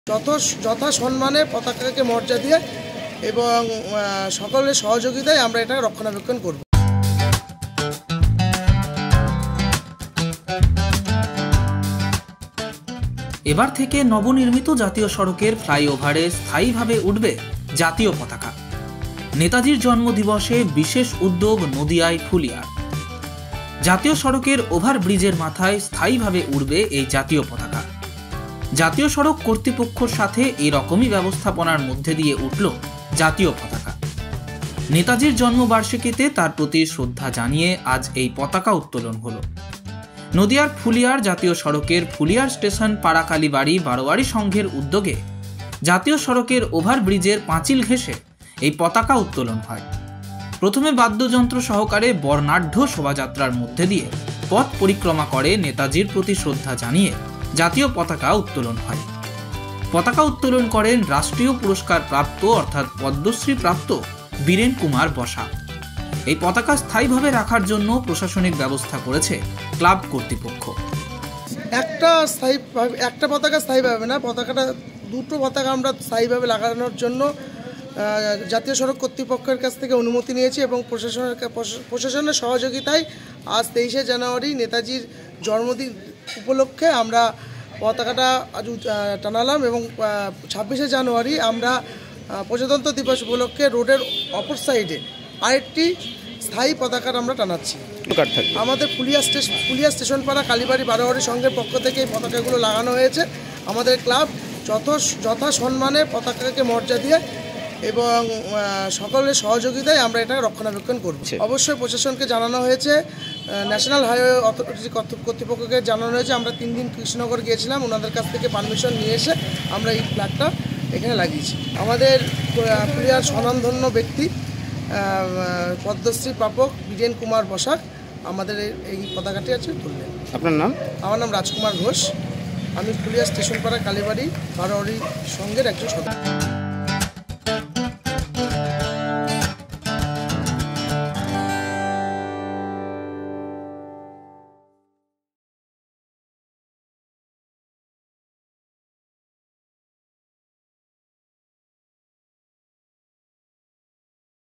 যথা সম্মানে পতাকাকে মর্যাদা দিয়ে এবং সকলের সহযোগিতায় আমরা এটা রক্ষণাবেক্ষণ করব। এবার থেকে নবনির্মিত জাতীয় সড়কের ফ্লাইওভারে স্থায়ীভাবে উঠবে জাতীয় পতাকা। নেতাজির জন্মদিবসে বিশেষ উদ্যোগ নদিয়ায় ফুলিয়ার। জাতীয় সড়কের ওভারব্রিজের মাথায় স্থায়ীভাবে উড়বে এই জাতীয় পতাকা। জাতীয় সড়ক কর্তৃপক্ষের সাথে এরকমই ব্যবস্থাপনার মধ্যে দিয়ে উঠল জাতীয় পতাকা। নেতাজির জন্মবার্ষিকীতে তার প্রতি শ্রদ্ধা জানিয়ে আজ এই পতাকা উত্তোলন হলো। নদিয়ার ফুলিয়ার জাতীয় সড়কের ফুলিয়ার স্টেশন পাড়াকালীবাড়ি বারোয়ারি সংঘের উদ্যোগে জাতীয় সড়কের ওভারব্রিজের পাঁচিল ঘেঁষে এই পতাকা উত্তোলন হয়। প্রথমে বাদ্যযন্ত্র সহকারে বর্ণাঢ্য শোভাযাত্রার মধ্যে দিয়ে পথ পরিক্রমা করে নেতাজির প্রতি শ্রদ্ধা জানিয়ে জাতীয় পতাকা উত্তোলন হয়। পতাকা উত্তোলন করেন রাষ্ট্রীয় পুরস্কার প্রাপ্ত অর্থাৎ পদ্মশ্রী প্রাপ্ত বীরেন কুমার বসা। এই পতাকা স্থায়ীভাবে রাখার জন্য প্রশাসনিক ব্যবস্থা করেছে ক্লাব কর্তৃপক্ষ। একটা পতাকা স্থায়ীভাবে না, দুটো পতাকা আমরা স্থায়ীভাবে লাগানোর জন্য জাতীয় সড়ক কর্তৃপক্ষের কাছ থেকে অনুমতি নিয়েছি এবং প্রশাসনের সহযোগিতায় আজ 23শে জানুয়ারি নেতাজির জন্মদিন উপলক্ষে আমরা পতাকাটা টানালাম এবং 26শে জানুয়ারি আমরা প্রজাতন্ত্র দিবস উপলক্ষে রোডের অপর সাইডে আরেকটি স্থায়ী পতাকা আমরা টানাচ্ছি। আমাদের ফুলিয়া স্টেশন পাড়া কালীবাড়ি বারোয়ারি সংঘের পক্ষ থেকে এই পতাকাগুলো লাগানো হয়েছে। আমাদের ক্লাব যথা সম্মানে পতাকাকে মর্যাদা দিয়ে এবং সকলের সহযোগিতায় আমরা এটা রক্ষণাবেক্ষণ করছি। অবশ্যই প্রশাসনকে জানানো হয়েছে, ন্যাশনাল হাইওয়ে অথরিটি কর্তৃপক্ষকে জানানো হয়েছে। আমরা 3 দিন কৃষ্ণনগর গিয়েছিলাম, ওনাদের কাছ থেকে পারমিশন নিয়ে এসে আমরা এই ফ্ল্যাগটা এখানে লাগিয়েছি। আমাদের ফুলিয়ার স্বনামধন্য ব্যক্তি পদ্মশ্রী প্রাপক বীরেন কুমার বসাক আমাদের এই পতাকাটি আছে তুললেন। আপনার নাম? আমার নাম রাজকুমার ঘোষ। আমি ফুলিয়া স্টেশন পাড়া কালীবাড়ি বারোয়ারি সংঘের একজন সদস্য।